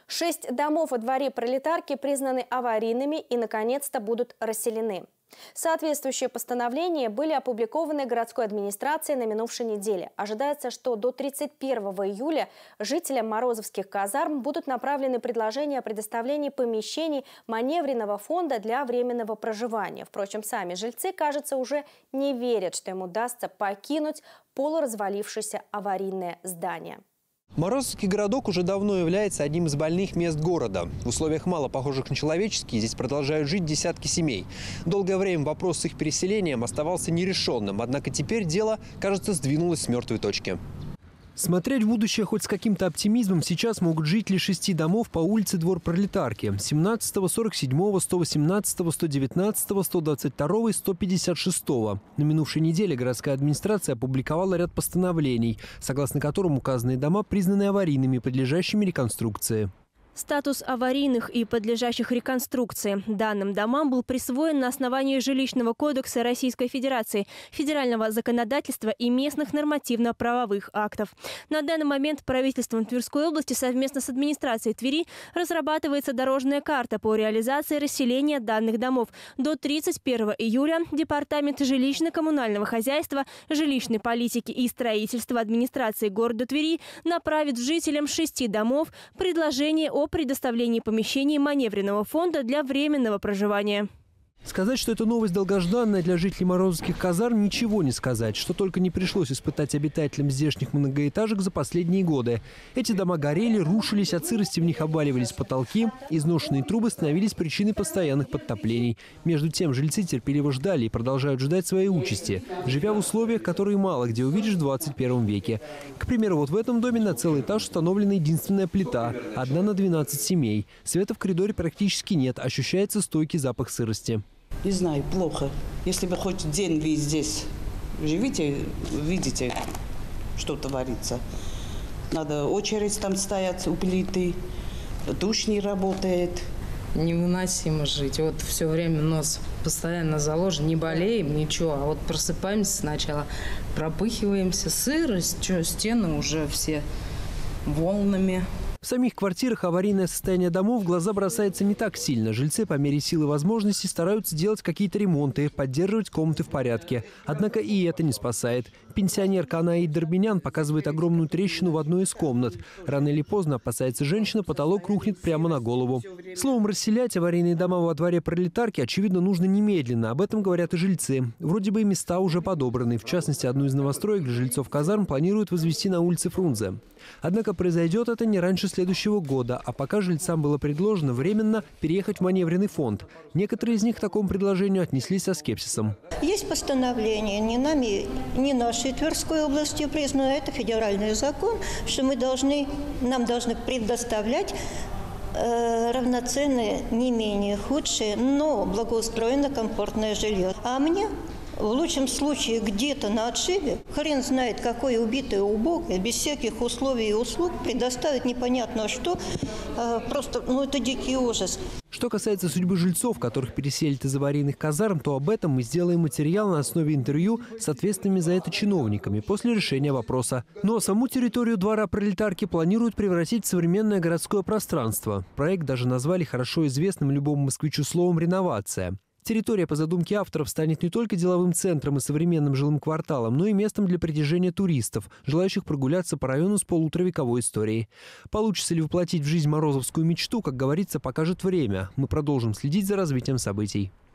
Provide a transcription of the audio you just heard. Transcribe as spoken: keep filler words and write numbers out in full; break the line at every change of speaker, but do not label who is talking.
Шесть домов во дворе Пролетарки признаны аварийными и, наконец-то, будут расселены. Соответствующие постановления были опубликованы городской администрацией на минувшей неделе. Ожидается, что до тридцать первого июля жителям Морозовских казарм будут направлены предложения о предоставлении помещений маневренного фонда для временного проживания. Впрочем, сами жильцы, кажется, уже не верят, что им удастся покинуть полуразвалившееся аварийное здание.
Морозовский городок уже давно является одним из больных мест города. В условиях мало похожих на человеческие здесь продолжают жить десятки семей. Долгое время вопрос с их переселением оставался нерешенным, однако теперь дело, кажется, сдвинулось с мертвой точки. Смотреть в будущее хоть с каким-то оптимизмом сейчас могут жители шести домов по улице Двор Пролетарки. семнадцатого, сорок седьмого, сто восемнадцатого, сто девятнадцатого, сто двадцать второго и сто пятьдесят шестого. На минувшей неделе городская администрация опубликовала ряд постановлений, согласно которым указанные дома признаны аварийными, подлежащими реконструкции.
Статус аварийных и подлежащих реконструкции данным домам был присвоен на основании Жилищного кодекса Российской Федерации, федерального законодательства и местных нормативно-правовых актов. На данный момент правительством Тверской области совместно с администрацией Твери разрабатывается дорожная карта по реализации расселения данных домов. До тридцать первого июля Департамент жилищно-коммунального хозяйства, жилищной политики и строительства администрации города Твери направит жителям шести домов предложение о предоставлении помещений маневренного фонда для временного проживания.
Сказать, что это новость долгожданная для жителей Морозовских казарм, ничего не сказать. Что только не пришлось испытать обитателям здешних многоэтажек за последние годы. Эти дома горели, рушились, от сырости в них обваливались потолки. Изношенные трубы становились причиной постоянных подтоплений. Между тем, жильцы терпеливо ждали и продолжают ждать своей участи, живя в условиях, которые мало где увидишь в двадцать первом веке. К примеру, вот в этом доме на целый этаж установлена единственная плита, одна на двенадцать семей. Света в коридоре практически нет, ощущается стойкий запах сырости.
Не знаю, плохо. Если бы хоть день вы здесь живите, видите, что творится. Надо очередь там стоять у плиты, душ не работает.
Невыносимо жить. Вот все время нос постоянно заложен, не болеем, ничего. А вот просыпаемся сначала, пропыхиваемся, сырость, что, стены уже все волнами.
В самих квартирах аварийное состояние домов в глаза бросается не так сильно. Жильцы по мере сил и возможностей стараются делать какие-то ремонты, поддерживать комнаты в порядке. Однако и это не спасает. Пенсионерка Анаид Дорбинян показывает огромную трещину в одной из комнат. Рано или поздно, опасается женщина, потолок рухнет прямо на голову. Словом, расселять аварийные дома во дворе Пролетарки, очевидно, нужно немедленно. Об этом говорят и жильцы. Вроде бы и места уже подобраны. В частности, одну из новостроек для жильцов казарм планируют возвести на улице Фрунзе. Однако произойдет это не раньше следующего года, а пока жильцам было предложено временно переехать в маневренный фонд. Некоторые из них к такому предложению отнеслись со скепсисом.
Есть постановление не нами, не нашей Тверской областью признано, это федеральный закон, что мы должны, нам должны предоставлять э, равноценное, не менее худшее, но благоустроенное, комфортное жилье. А мне в лучшем случае где-то на отшибе, хрен знает какое убитое убогое, без всяких условий и услуг, предоставить непонятно что, э, просто, ну это дикий ужас.
Что касается судьбы жильцов, которых переселят из аварийных казарм, то об этом мы сделаем материал на основе интервью с ответственными за это чиновниками после решения вопроса. Но саму территорию двора Пролетарки планируют превратить в современное городское пространство. Проект даже назвали хорошо известным любому москвичу словом «реновация». Территория, по задумке авторов, станет не только деловым центром и современным жилым кварталом, но и местом для притяжения туристов, желающих прогуляться по району с полуторавековой историей. Получится ли воплотить в жизнь морозовскую мечту, как говорится, покажет время. Мы продолжим следить за развитием событий.